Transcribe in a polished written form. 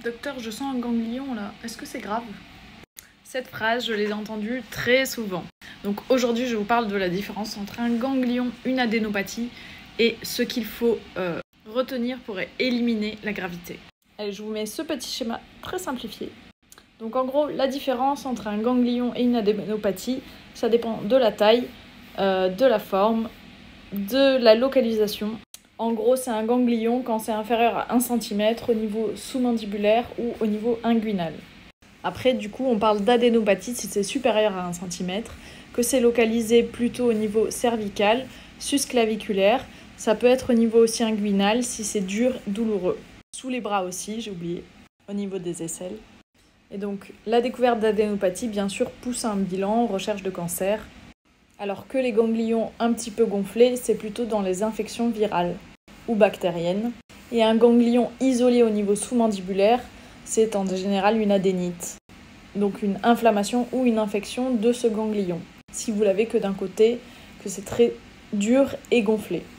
Docteur, je sens un ganglion là, est-ce que c'est grave? Cette phrase, je l'ai entendue très souvent. Donc aujourd'hui, je vous parle de la différence entre un ganglion, une adénopathie et ce qu'il faut retenir pour éliminer la gravité. Allez, je vous mets ce petit schéma très simplifié. Donc en gros, la différence entre un ganglion et une adénopathie, ça dépend de la taille, de la forme, de la localisation. En gros, c'est un ganglion quand c'est inférieur à 1 cm au niveau sous-mandibulaire ou au niveau inguinal. Après, du coup, on parle d'adénopathie si c'est supérieur à 1 cm, que c'est localisé plutôt au niveau cervical, susclaviculaire. Ça peut être au niveau aussi inguinal si c'est dur, douloureux. Sous les bras aussi, j'ai oublié, au niveau des aisselles. Et donc, la découverte d'adénopathie, bien sûr, pousse à un bilan, recherche de cancer. Alors que les ganglions un petit peu gonflés, c'est plutôt dans les infections virales ou bactériennes. Et un ganglion isolé au niveau sous-mandibulaire, c'est en général une adénite. Donc une inflammation ou une infection de ce ganglion. Si vous l'avez que d'un côté, que c'est très dur et gonflé.